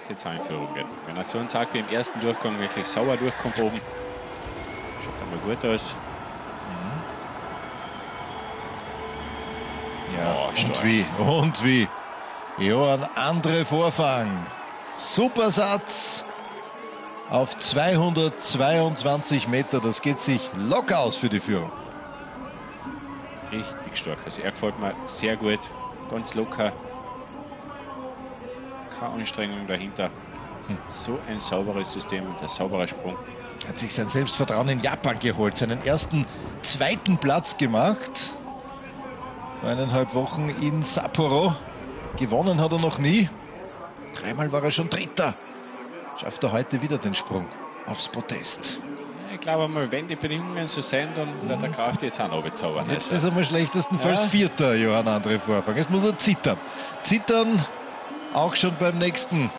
jetzt auch in Führung gehen. Wenn er so einen Tag wie im ersten Durchgang wirklich sauber durchkommt oben, schaut einmal gut aus. Ja, Oh, und wie. Johann Andre Vorfang. Super Satz auf 222 Meter. Das geht sich locker aus für die Führung. Richtig stark. Also er gefällt mir sehr gut. Ganz locker. Keine Anstrengung dahinter. So ein sauberes System und ein sauberer Sprung. Hat sich sein Selbstvertrauen in Japan geholt. Seinen ersten zweiten Platz gemacht. Vor 1,5 Wochen in Sapporo. Gewonnen hat er noch nie. 3-mal war er schon Dritter. Schafft er heute wieder den Sprung aufs Podest. Ich glaube mal, wenn die Bedingungen so sind, dann wird der Kraft jetzt auch noch zaubern. Jetzt ist er mal schlechtestenfalls Vierter, Johann Andre Vorfang. Jetzt muss er zittern. Zittern auch schon beim nächsten